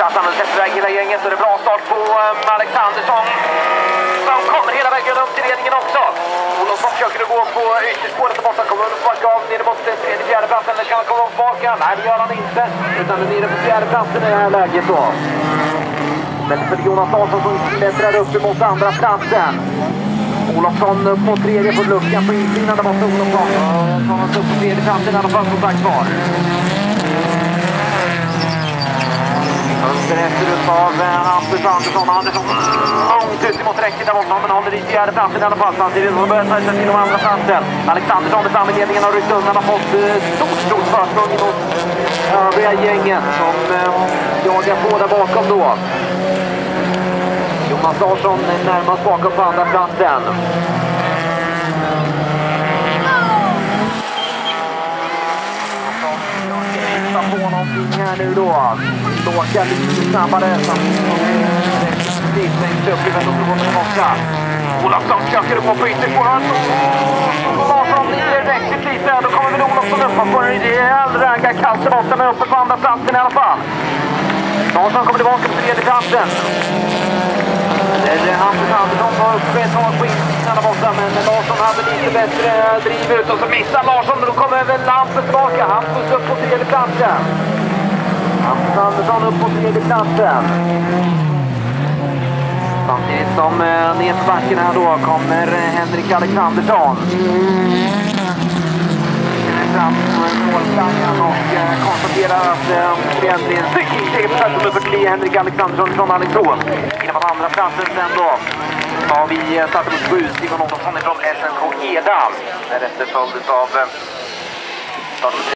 Plattan släpper iväg hela gänget och det är bra start på Alexandersson som kommer hela vägen upp till ledningen också. Olofsson försöker gå på ytterspåret och borta, kommer att sparka av nere mot tredje, fjärde platsen. Eller kan han komma tillbaka? Nej, det gör han inte. Utan det är nere på fjärde platsen i det här läget då. Men för Jonas Larsson som klättrar upp emot andra platsen. Olofsson upp mot tredje på luckan på insidan där borta Olofsson. Så han upp på tredje platsen i alla fall som sagt var. Efter av Hampus Andersson. Andersson långt ut mot räcket där borta, men håller i fjärde platsen i alla fall. Samtidigt som börjar ta sig till de andra platsen. Alexandersson är framme i ledningen och ryckt undan. Har fått stort försprång mot övriga gänget som jagar på där bakom då. Jonas Larsson är närmast bakom på andra platsen. På någonting här nu då. Åka lite snabbare. Längst upp i vändorna tillbaka. Olofsson försöker upp på ytterspåret. Larsson blir riktigt lite. Då kommer väl Olofsson upp och får en rejäl ragga kallt borta med uppe på andra platsen i alla fall. Larsson kommer tillbaka på tredje platsen. Det är Hampus Andersson var uppe ett tag på insidan där borta, men Larsson hade lite bättre driv ut och så missar Larsson, och då kommer väl Hampus tillbaka. Hampus upp på tredje platsen. Hampus Andersson upp på tredje platsen. Samtidigt som nedbacken här då kommer Henrik Alexandersson. Fram på målflaggan och konstaterar att det egentligen är för att bli Henrik Alexandersson från Alingsås. Innan på andra platsen sen då har vi startat med 7 Simon Olofsson från SNK Edal. Därefter följdes av